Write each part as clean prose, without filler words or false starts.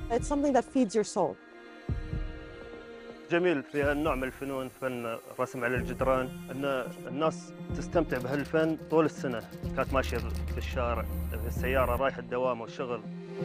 It's something that feeds your soul. جميل في هالنوع من الفنون، فن الرسم على الجدران، أن الناس تستمتع بهالفن طول السنة. كانت ماشية في الشارع، في السيارة رايحة الدوام والشغل.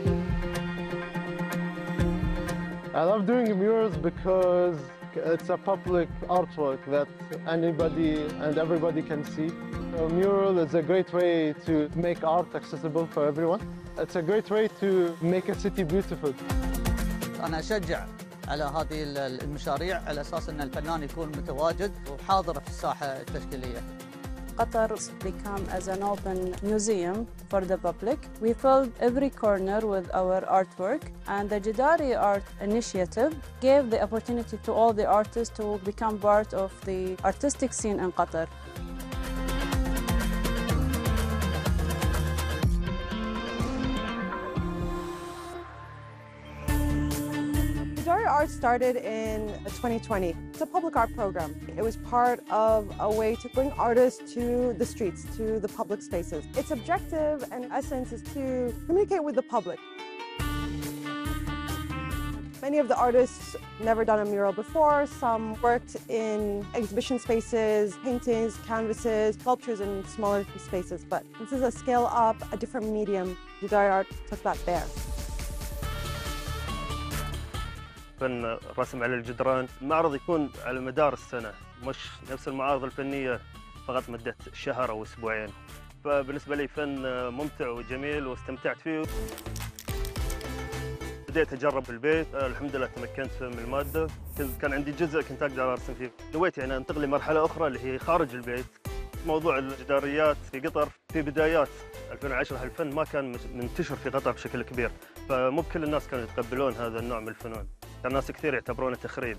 I love doing murals because it's a public artwork that anybody and everybody can see. A mural is a great way to make art accessible for everyone. It's a great way to make a city beautiful. أنا أشجع على هذه المشاريع على أساس أن الفنان يكون متواجد وحاضر في الساحة التشكيلية. Qatar became as an open museum for the public. We filled every corner with our artwork, and the JEDARIART initiative gave the opportunity to all the artists to become part of the artistic scene in Qatar. JEDARIART started in 2020. It's a public art program. It was part of a way to bring artists to the streets, to the public spaces. Its objective and essence is to communicate with the public. Many of the artists never done a mural before. Some worked in exhibition spaces, paintings, canvases, sculptures in smaller spaces. But this is a scale up, a different medium. JEDARIART took that there. فن الرسم على الجدران، المعرض يكون على مدار السنة، مش نفس المعارض الفنية فقط مدة شهر أو أسبوعين. فبالنسبة لي فن ممتع وجميل واستمتعت فيه. بديت أجرب في البيت، الحمد لله تمكنت من المادة. كان عندي جزء كنت أقدر أرسم فيه. نويت يعني أنتقل لمرحلة أخرى اللي هي خارج البيت. موضوع الجداريات في قطر في بدايات 2010 هالفن ما كان منتشر في قطر بشكل كبير، فمو بكل الناس كانوا يتقبلون هذا النوع من الفنون. كان ناس كثير يعتبرونه تخريب.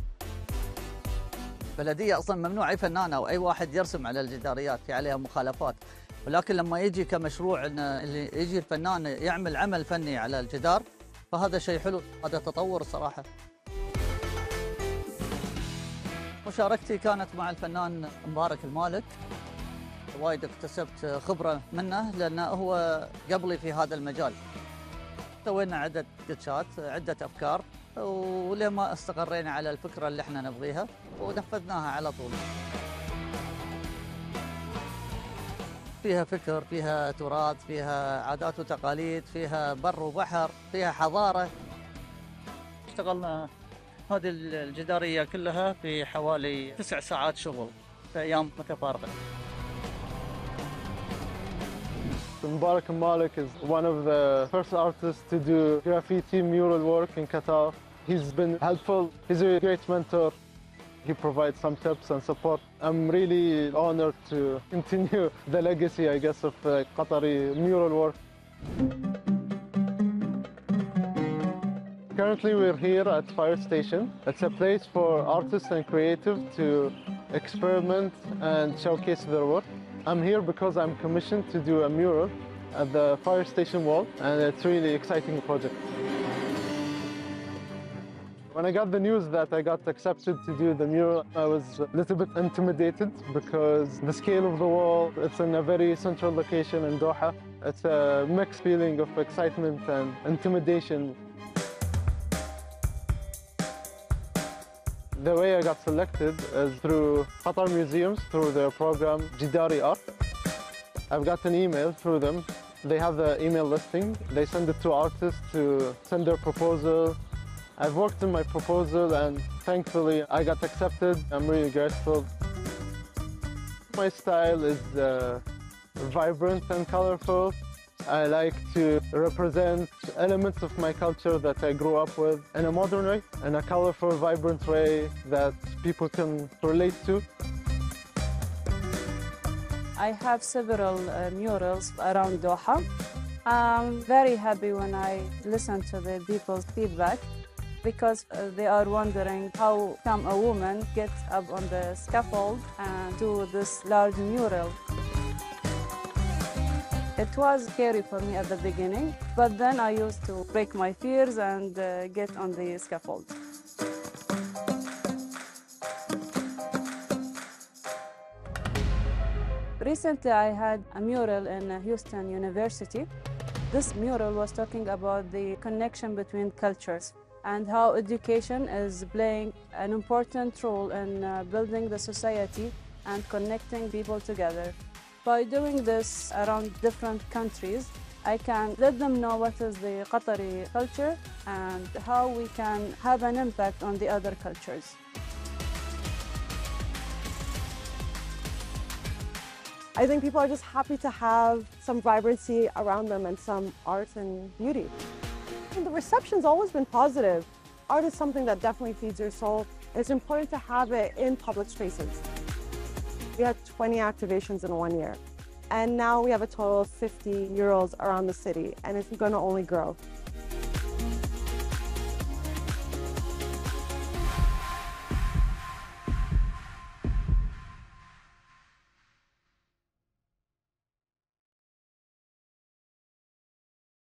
البلدية أصلاً ممنوع أي فنان أو أي واحد يرسم على الجداريات، في عليها مخالفات. ولكن لما يجي كمشروع إن اللي يجي الفنان يعمل عمل فني على الجدار، فهذا شيء حلو، هذا تطور الصراحة. مشاركتي كانت مع الفنان مبارك المالك. وايد اكتسبت خبرة منه لأنه هو قبلي في هذا المجال. سوينا عدة سكتشات، عدة أفكار، ولما استقرينا على الفكرة اللي احنا نبغيها ونفذناها على طول. فيها فكر، فيها تراث، فيها عادات وتقاليد، فيها بر وبحر، فيها حضارة. اشتغلنا هذه الجدارية كلها في حوالي 9 ساعات شغل في أيام متفارقة. Mubarak Malik is one of the first artists to do graffiti mural work in Qatar. He's been helpful. He's a great mentor. He provides some tips and support. I'm really honored to continue the legacy, I guess, of Qatari mural work. Currently, we're here at Fire Station. It's a place for artists and creatives to experiment and showcase their work. I'm here because I'm commissioned to do a mural at the fire station wall, and it's a really exciting project. When I got the news that I got accepted to do the mural, I was a little bit intimidated because the scale of the wall, it's in a very central location in Doha. It's a mixed feeling of excitement and intimidation. The way I got selected is through Qatar museums, through their program JEDARIART. I've got an email through them. They have the email listing. They send it to artists to send their proposal. I've worked on my proposal and thankfully I got accepted. I'm really grateful. My style is vibrant and colorful. I like to represent elements of my culture that I grew up with in a modern way, in a colorful, vibrant way that people can relate to. I have several murals around Doha. I'm very happy when I listen to the people's feedback because they are wondering how come a woman gets up on the scaffold and do this large mural. It was scary for me at the beginning, but then I used to break my fears and get on the scaffold. Recently, I had a mural in Houston University. This mural was talking about the connection between cultures and how education is playing an important role in building the society and connecting people together. By doing this around different countries, I can let them know what is the Qatari culture and how we can have an impact on the other cultures. I think people are just happy to have some vibrancy around them and some art and beauty. And the reception's always been positive. Art is something that definitely feeds your soul. It's important to have it in public spaces. We had 20 activations in 1 year. And now we have a total of 50 murals around the city, and it's going to only grow.